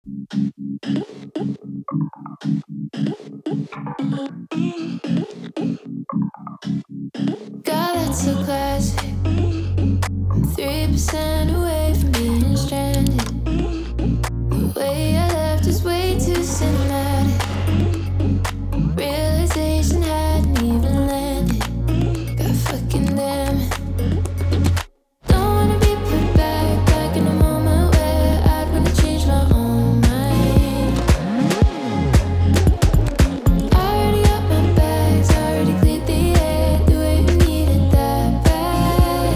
God, that's so classic. I'm 3% away from being stranded. The way I left is way too cinematic. Realization hadn't even landed. God fucking damn it. Don't wanna be put back in a moment where I'd wanna change my own mind. I already got my bags, I already cleared the air the way we needed that bad.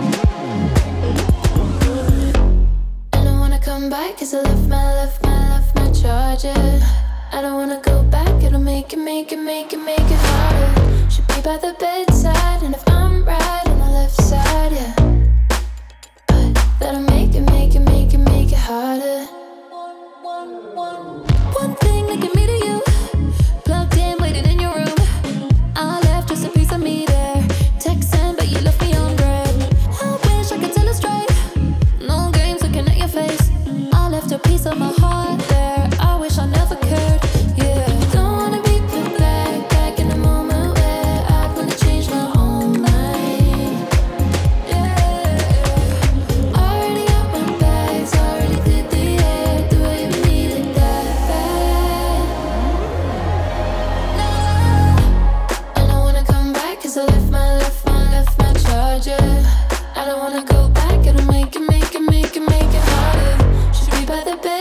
And I wanna come back 'cause I left my charger. I don't wanna go back, it'll make it harder. Should be by the bedside, and if I'm right on the left side, yeah. But that'll make it harder. One thing that get me to you, plugged in, waiting in your room. I left just a piece of me there, texting, but you left me on red. I wish I could tell it straight, no games looking at your face. I left a piece of my heart there, I wish I never cared, yeah. Don't wanna be put back in a moment where I'd wanna change my own mind, yeah. Already got my bags, already cleared the air the way we needed that bad. No. And I wanna come back 'cause I left my charger. I don't wanna go back, it'll make it harder. Should be by the bed.